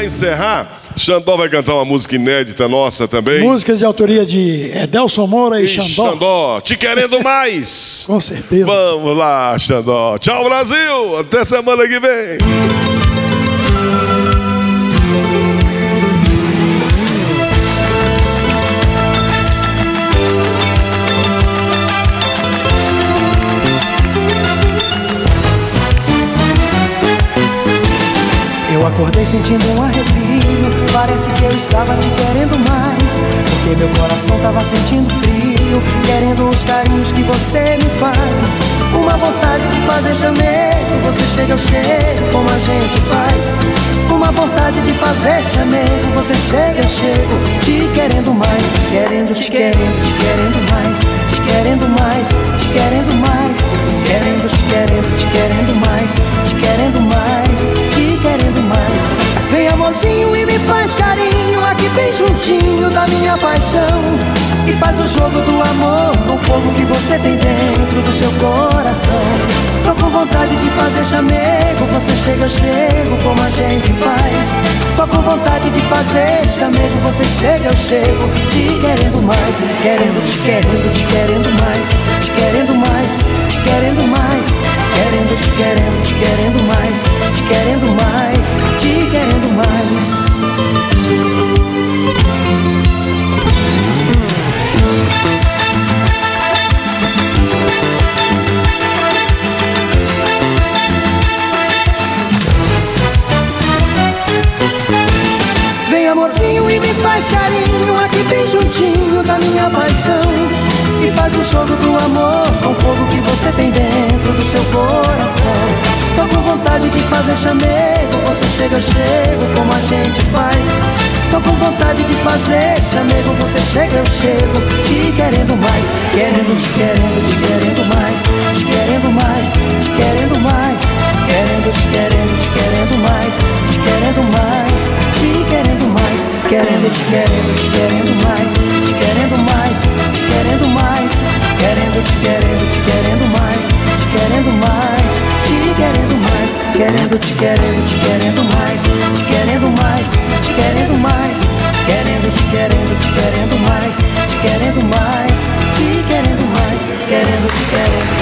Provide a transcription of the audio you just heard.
pra encerrar, Xandó vai cantar uma música inédita nossa também. Música de autoria de Edelson Moura e Xandó. Xandó, Te Querendo Mais. Com certeza. Vamos lá, Xandó. Tchau, Brasil. Até semana que vem. Eu acordei sentindo um arrepio, parece que eu estava te querendo mais, porque meu coração tava sentindo frio, querendo os carinhos que você me faz. Uma vontade de fazer chamego, você chega, eu chego, como a gente faz. Uma vontade de fazer chamego, você chega, eu chego, te querendo mais, querendo, te querendo, te querendo mais, te querendo mais, te querendo mais, querendo, te querendo, te querendo mais, te querendo mais, te querendo mais. Vem amorzinho e me faz carinho, aqui bem juntinho da minha paixão, e faz o jogo do amor com o fogo que você tem dentro do seu coração. Tô com vontade de fazer chamego, você chega, eu chego, como a gente faz. Tô com vontade de fazer chamego, você chega, eu chego, te querendo mais, querendo, te querendo, te querendo mais, te querendo mais, te querendo mais, querendo, te querendo, te querendo mais, te querendo mais, te querendo mais. Vem amorzinho e me faz carinho, aqui bem juntinho da minha paixão, e faz o jogo do amor com o fogo que você tem dentro do seu coração. Tô com vontade de fazer chamego, você chega, eu chego, como a gente faz. Tô com vontade de fazer chamego, você chega, eu chego, te querendo mais, querendo, te querendo, te querendo mais, te querendo mais, te querendo mais, querendo, te querendo, te querendo mais, te querendo mais, te querendo mais, querendo, te querendo, te querendo mais, te querendo mais, te querendo mais, querendo, te querendo, te querendo mais, te querendo mais, te querendo mais, querendo, te querendo, te querendo mais, te querendo mais, te querendo mais, querendo, te querendo, te querendo mais, te querendo mais, te querendo mais, querendo, te querendo.